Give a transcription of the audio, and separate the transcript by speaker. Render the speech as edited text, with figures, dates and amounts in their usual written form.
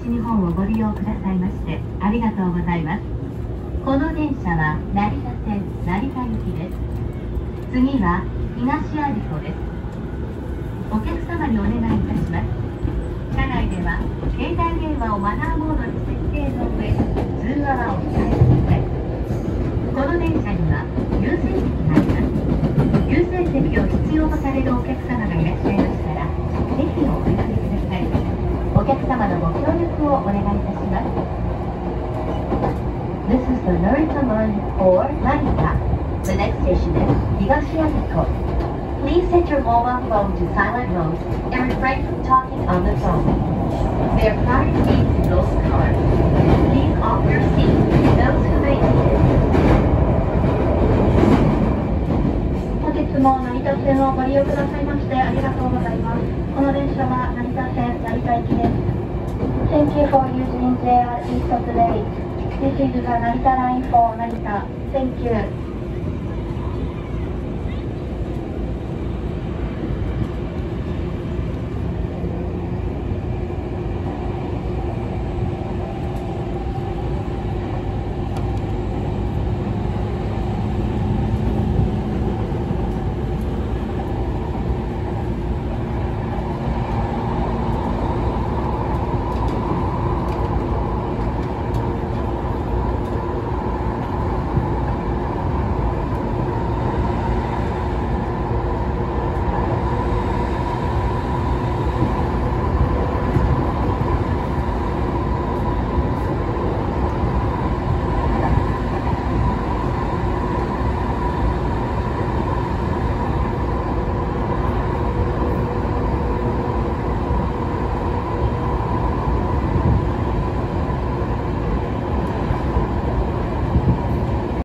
Speaker 1: 日本をご利用くださいましてありがとうございます。この電車は成田線成田行きです。次は東有子です。お客様にお願いいたします。車内では携帯電話をマナーモードに設定の上、通話はお控えください。この電車には優先席があります。優先席を必要とされるお客様がいらっしゃいましたら、席をお選びください。お客様のご協力をお願いいたします。This is the Narita line for Narita. The next station is Higashiagiko. Please set your mobile phone to silent mode and refrain from talking on the phone. There are prior seats in those cars. Please off your seat to those who may need it.
Speaker 2: 本日も成田線をご利用くださいましてありがとうございます。この電車は成田線成田行きです。Thank you for using JR East today. This is the Narita line for Narita. Thank you.